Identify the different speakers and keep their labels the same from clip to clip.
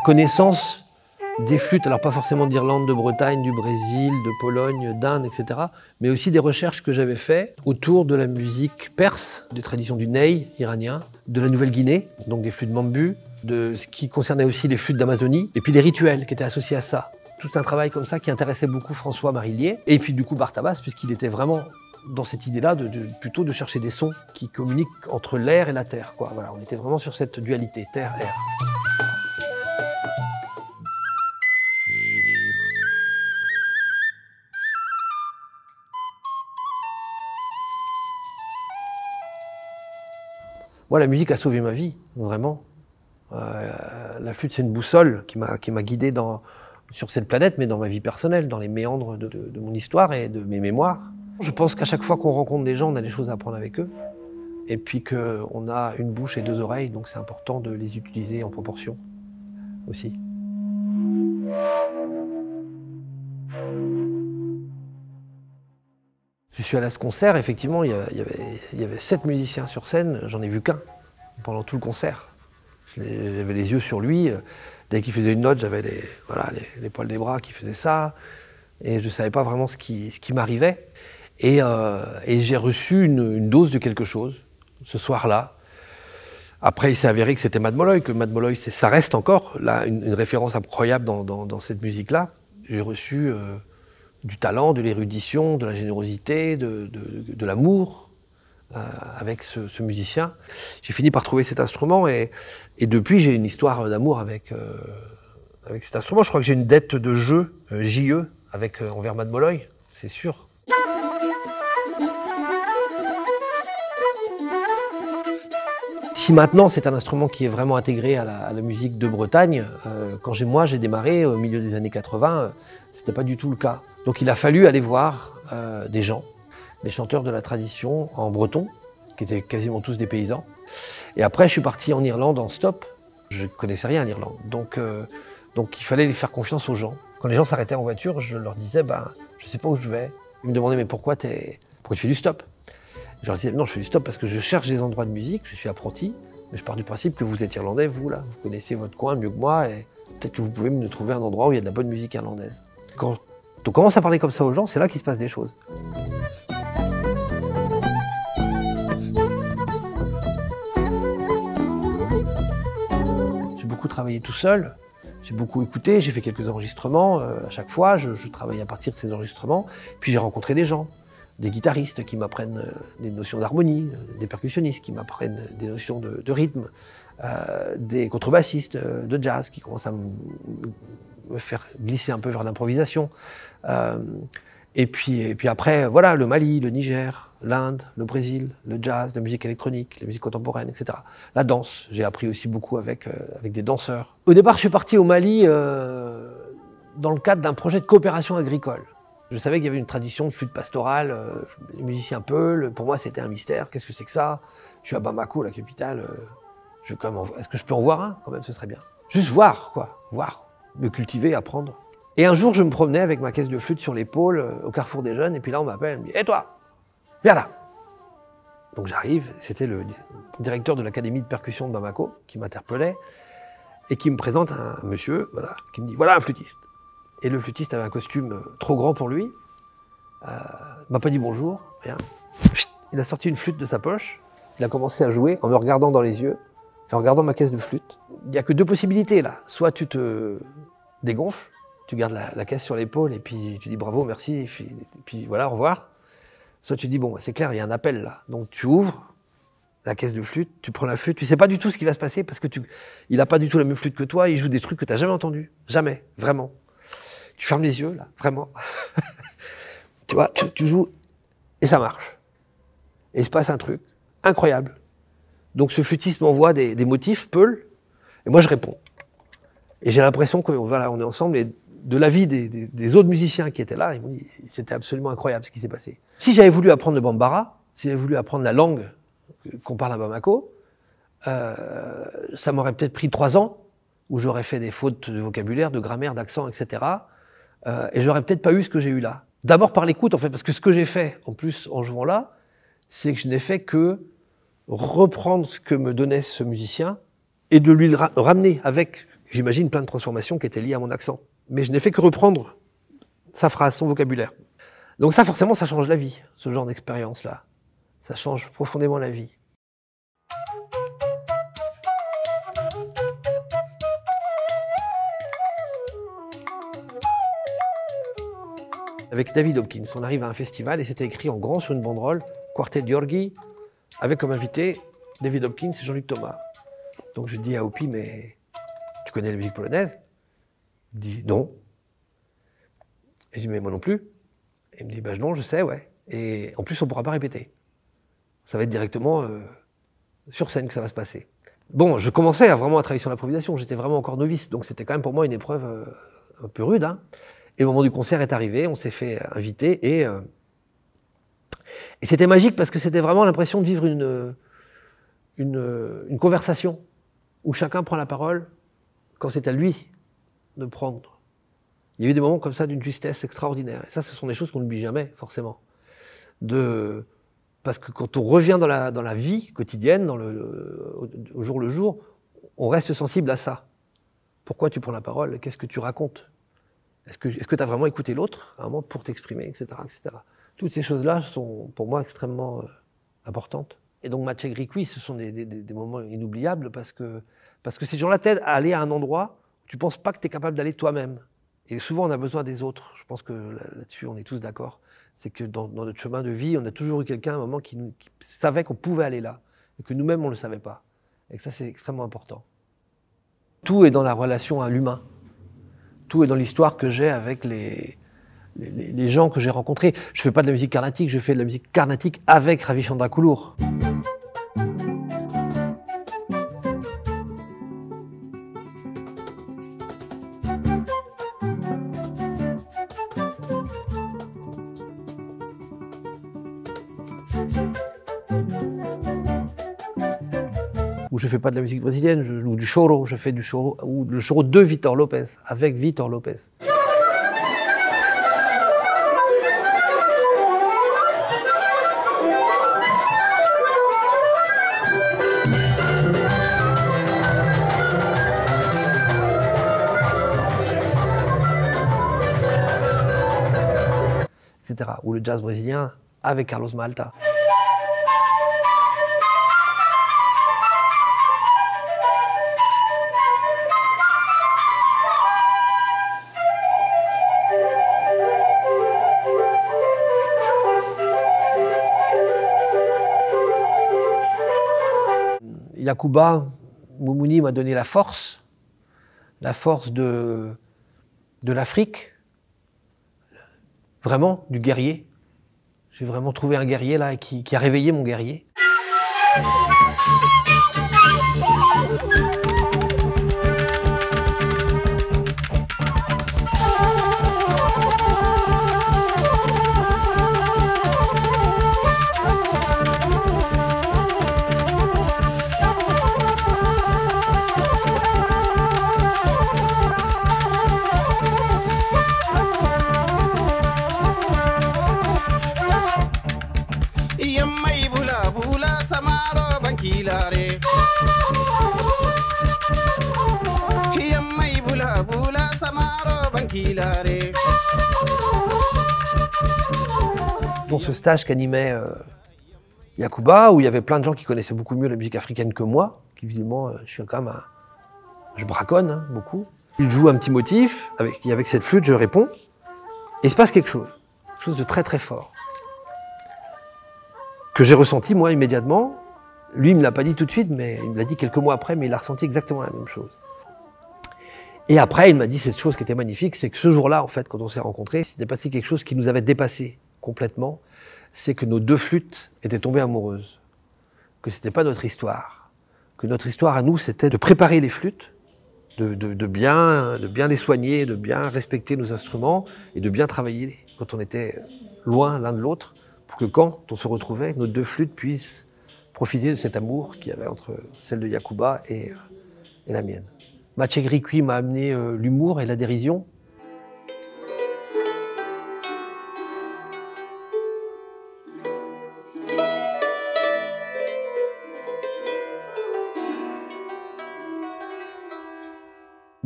Speaker 1: connaissance des flûtes, alors pas forcément d'Irlande, de Bretagne, du Brésil, de Pologne, d'Inde, etc., mais aussi des recherches que j'avais faites autour de la musique perse, des traditions du ney iranien, de la Nouvelle-Guinée, donc des flûtes bambus, de ce qui concernait aussi les flûtes d'Amazonie, et puis les rituels qui étaient associés à ça. Tout un travail comme ça qui intéressait beaucoup François Marillier, et puis du coup Barthabas, puisqu'il était vraiment dans cette idée-là plutôt de chercher des sons qui communiquent entre l'air et la terre, quoi. Voilà, on était vraiment sur cette dualité, terre-air. Moi, la musique a sauvé ma vie, vraiment. La flûte, c'est une boussole qui m'a guidé sur cette planète, mais dans ma vie personnelle, dans les méandres de mon histoire et de mes mémoires. Je pense qu'à chaque fois qu'on rencontre des gens, on a des choses à apprendre avec eux. Et puis qu'on a une bouche et deux oreilles, donc c'est important de les utiliser en proportion aussi. Je suis allé à ce concert, effectivement, il y avait 7 musiciens sur scène, j'en ai vu qu'un pendant tout le concert. J'avais les yeux sur lui, dès qu'il faisait une note, j'avais les poils des bras qui faisaient ça, et je ne savais pas vraiment ce qui m'arrivait. Et j'ai reçu une dose de quelque chose, ce soir-là. Après, il s'est avéré que c'était Mad Molloy, que Mad Molloy, ça reste encore là, une référence incroyable dans cette musique-là. J'ai reçu du talent, de l'érudition, de la générosité, de l'amour avec ce musicien. J'ai fini par trouver cet instrument et depuis j'ai une histoire d'amour avec cet instrument. Je crois que j'ai une dette de jeu, JE, envers Mad Molloy, c'est sûr. Si maintenant c'est un instrument qui est vraiment intégré à la musique de Bretagne, quand j'ai démarré au milieu des années 80, c'était pas du tout le cas. Donc il a fallu aller voir des gens, des chanteurs de la tradition en breton, qui étaient quasiment tous des paysans. Et après je suis parti en Irlande en stop. Je connaissais rien en Irlande, donc il fallait faire confiance aux gens. Quand les gens s'arrêtaient en voiture, je leur disais je sais pas où je vais. Ils me demandaient mais pourquoi tu fais du stop? Je leur disais non, je fais du stop parce que je cherche des endroits de musique, je suis apprenti, mais je pars du principe que vous êtes irlandais, vous là, vous connaissez votre coin mieux que moi et peut-être que vous pouvez me trouver un endroit où il y a de la bonne musique irlandaise. Quand on commence à parler comme ça aux gens, c'est là qu'il se passe des choses. J'ai beaucoup travaillé tout seul, j'ai beaucoup écouté, j'ai fait quelques enregistrements à chaque fois, je travaille à partir de ces enregistrements, puis j'ai rencontré des gens. Des guitaristes qui m'apprennent des notions d'harmonie, des percussionnistes qui m'apprennent des notions de rythme, des contrebassistes de jazz qui commencent à me faire glisser un peu vers l'improvisation. Et puis après, voilà, le Mali, le Niger, l'Inde, le Brésil, le jazz, la musique électronique, la musique contemporaine, etc. La danse, j'ai appris aussi beaucoup avec des danseurs. Au départ, je suis parti au Mali dans le cadre d'un projet de coopération agricole. Je savais qu'il y avait une tradition de flûte pastorale, les musiciens Peul, pour moi c'était un mystère, qu'est-ce que c'est que ça? Je suis à Bamako, la capitale, est-ce que je peux en voir un? Quand même, ce serait bien. Juste voir, quoi, me cultiver, apprendre. Et un jour, je me promenais avec ma caisse de flûte sur l'épaule, au carrefour des jeunes, et puis là on m'appelle, on me dit « Hé toi, viens là !» Donc j'arrive, c'était le directeur de l'académie de percussion de Bamako qui m'interpellait, et qui me présente un monsieur, voilà, qui me dit « Voilà un flûtiste !» Et le flûtiste avait un costume trop grand pour lui. Il m'a pas dit bonjour, rien. Il a sorti une flûte de sa poche. Il a commencé à jouer en me regardant dans les yeux et en regardant ma caisse de flûte. Il n'y a que 2 possibilités là. Soit tu te dégonfles, tu gardes la caisse sur l'épaule et puis tu dis bravo, merci, et puis voilà, au revoir. Soit tu dis bon, c'est clair, il y a un appel là. Donc tu ouvres la caisse de flûte, tu prends la flûte, tu sais pas du tout ce qui va se passer parce que il n'a pas du tout la même flûte que toi, il joue des trucs que tu n'as jamais entendus. Jamais, vraiment. Tu fermes les yeux, là, vraiment. Tu vois, tu joues et ça marche. Et il se passe un truc incroyable. Donc ce flûtiste m'envoie des motifs, Peul, et moi je réponds. Et j'ai l'impression que voilà, on est ensemble, et de l'avis des autres musiciens qui étaient là, ils m'ont dit c'était absolument incroyable ce qui s'est passé. Si j'avais voulu apprendre le bambara, si j'avais voulu apprendre la langue qu'on parle à Bamako, ça m'aurait peut-être pris 3 ans, où j'aurais fait des fautes de vocabulaire, de grammaire, d'accent, etc. Et j'aurais peut-être pas eu ce que j'ai eu là. D'abord par l'écoute, en fait, parce que ce que j'ai fait, en plus, en jouant là, c'est que je n'ai fait que reprendre ce que me donnait ce musicien et de lui ramener avec J'imagine plein de transformations qui étaient liées à mon accent. Mais je n'ai fait que reprendre sa phrase, son vocabulaire. Donc ça, forcément, ça change la vie, ce genre d'expérience-là. Ça change profondément la vie. Avec David Hopkins, on arrive à un festival et c'était écrit en grand sur une banderole, Quartet Gheorghi, avec comme invité David Hopkins et Jean-Luc Thomas. Donc je dis à Hopi, mais tu connais la musique polonaise? Il me dit non. Et je dis, mais moi non plus. Et il me dit, bah non, je sais, ouais. Et en plus, on ne pourra pas répéter. Ça va être directement sur scène que ça va se passer. Bon, je commençais vraiment à travailler sur l'improvisation, j'étais vraiment encore novice, donc c'était quand même pour moi une épreuve un peu rude, hein. Et le moment du concert est arrivé, on s'est fait inviter et c'était magique parce que c'était vraiment l'impression de vivre une conversation où chacun prend la parole quand c'est à lui de prendre. Il y a eu des moments comme ça d'une justesse extraordinaire. Et ça, ce sont des choses qu'on n'oublie jamais, forcément. Parce que quand on revient dans la vie quotidienne, au jour le jour, on reste sensible à ça. Pourquoi tu prends la parole? Qu'est-ce que tu racontes? Est-ce que tu as vraiment écouté l'autre à un moment pour t'exprimer, etc., etc. Toutes ces choses-là sont pour moi extrêmement importantes. Et donc Maciej Griquis, ce sont des moments inoubliables parce que ces gens-là t'aident à aller à un endroit où tu ne penses pas que tu es capable d'aller toi-même. Et souvent on a besoin des autres. Je pense que là-dessus on est tous d'accord. C'est que dans notre chemin de vie, on a toujours eu quelqu'un à un moment qui savait qu'on pouvait aller là et que nous-mêmes on ne le savait pas. Et que ça c'est extrêmement important. Tout est dans la relation à l'humain. Tout est dans l'histoire que j'ai avec les gens que j'ai rencontrés. Je ne fais pas de la musique carnatique, je fais de la musique carnatique avec Ravi Chandrakulur. Ou je ne fais pas de la musique brésilienne, ou du choro, je fais du choro, ou le choro de Vitor Lopez, avec Vitor Lopez. Etc. Ou le jazz brésilien avec Carlos Malta. Yacouba Moumouni m'a donné la force de l'Afrique, vraiment, du guerrier. J'ai vraiment trouvé un guerrier là qui a réveillé mon guerrier. Dans ce stage qu'animait Yacouba, où il y avait plein de gens qui connaissaient beaucoup mieux la musique africaine que moi, qui visiblement, je suis quand même je braconne hein, beaucoup. Il joue un petit motif, avec cette flûte, je réponds, et il se passe quelque chose de très très fort, que j'ai ressenti moi immédiatement. Lui, il ne me l'a pas dit tout de suite, mais il me l'a dit quelques mois après, mais il a ressenti exactement la même chose. Et après, il m'a dit cette chose qui était magnifique, c'est que ce jour-là, en fait, quand on s'est rencontrés, s'était passé quelque chose qui nous avait dépassé complètement, c'est que nos deux flûtes étaient tombées amoureuses, que c'était pas notre histoire, que notre histoire à nous, c'était de préparer les flûtes, de bien les soigner, de bien respecter nos instruments et de bien travailler quand on était loin l'un de l'autre, pour que quand on se retrouvait, nos deux flûtes puissent profiter de cet amour qu'il y avait entre celle de Yacouba et la mienne. Maciej Griquis m'a amené l'humour et la dérision.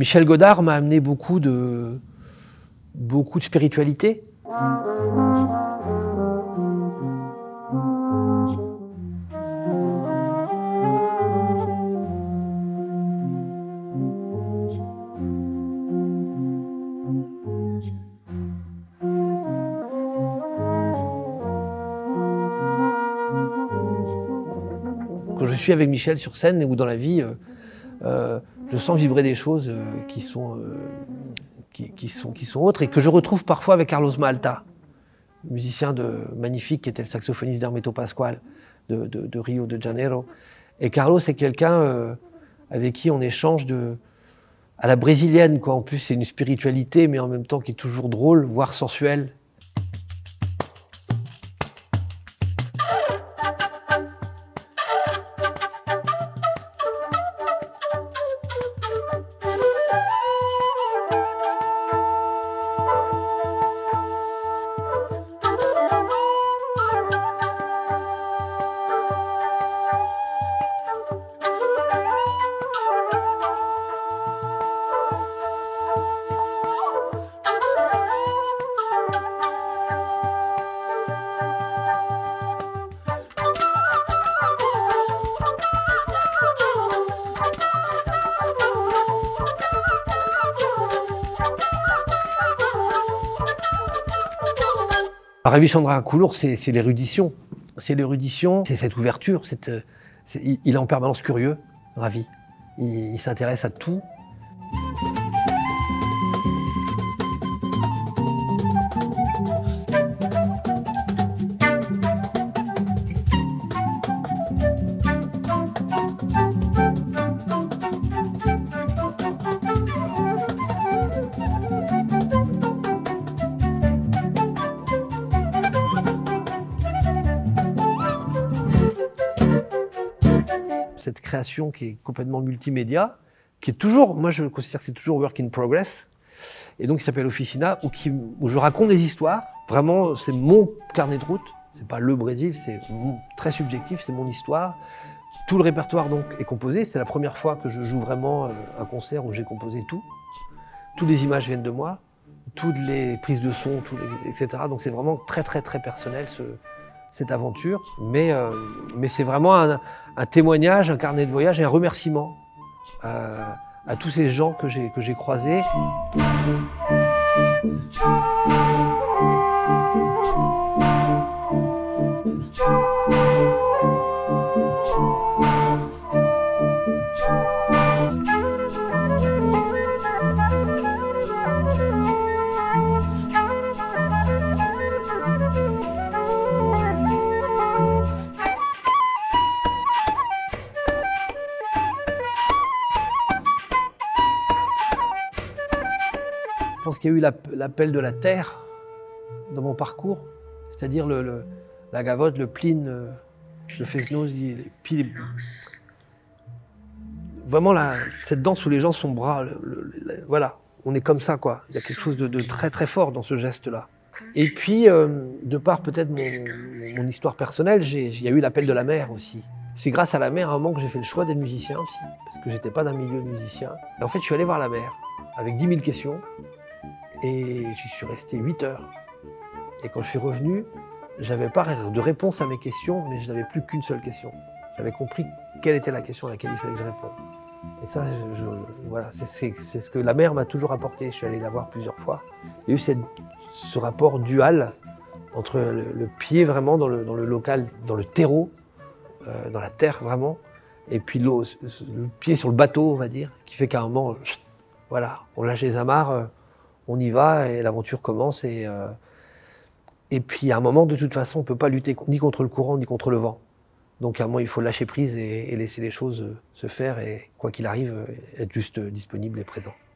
Speaker 1: Michel Godard m'a amené beaucoup de spiritualité. Quand je suis avec Michel sur scène ou dans la vie, je sens vibrer des choses qui sont autres et que je retrouve parfois avec Carlos Malta, musicien magnifique qui était le saxophoniste d'Hermeto Pascual de Rio de Janeiro. Et Carlos est quelqu'un avec qui on échange à la brésilienne, quoi. En plus, c'est une spiritualité, mais en même temps qui est toujours drôle, voire sensuelle. Ravi Chandra Coulomb, c'est l'érudition. C'est l'érudition, c'est cette ouverture. Il est en permanence curieux, Ravi. Il s'intéresse à tout. Cette création qui est complètement multimédia, qui est toujours, moi je considère que c'est toujours work in progress, et donc qui s'appelle Officina, où je raconte des histoires. Vraiment, c'est mon carnet de route, c'est pas le Brésil, c'est très subjectif, c'est mon histoire. Tout le répertoire donc est composé, c'est la première fois que je joue vraiment un concert où j'ai composé tout. Toutes les images viennent de moi, toutes les prises de son, etc. Donc c'est vraiment très très très personnel cette aventure, mais c'est vraiment un témoignage, un carnet de voyage et un remerciement à tous ces gens que j'ai croisés. Je pense qu'il y a eu l'appel de la terre dans mon parcours, c'est-à-dire la gavotte, le pline, le fesnos, puis vraiment cette danse où les gens sont bras, voilà, on est comme ça, quoi. Il y a quelque chose de très très fort dans ce geste-là. Et puis, de par peut-être mon histoire personnelle, il y a eu l'appel de la mer aussi. C'est grâce à la mer à un moment que j'ai fait le choix d'être musicien aussi, parce que j'étais pas d'un milieu de musicien. Et en fait, je suis allé voir la mer avec 10 000 questions. Et j'y suis resté 8 heures. Et quand je suis revenu, j'avais pas de réponse à mes questions, mais je n'avais plus qu'une seule question. J'avais compris quelle était la question à laquelle il fallait que je réponde. Et ça, voilà, c'est ce que la mer m'a toujours apporté. Je suis allé la voir plusieurs fois. Il y a eu ce rapport dual entre le pied vraiment dans le local, dans le terreau, dans la terre vraiment, et puis le pied sur le bateau, on va dire, qui fait qu'à un moment, voilà, on lâche les amarres, on y va et l'aventure commence. Et puis à un moment, de toute façon, on ne peut pas lutter ni contre le courant ni contre le vent. Donc à un moment, il faut lâcher prise et laisser les choses se faire et quoi qu'il arrive, être juste disponible et présent.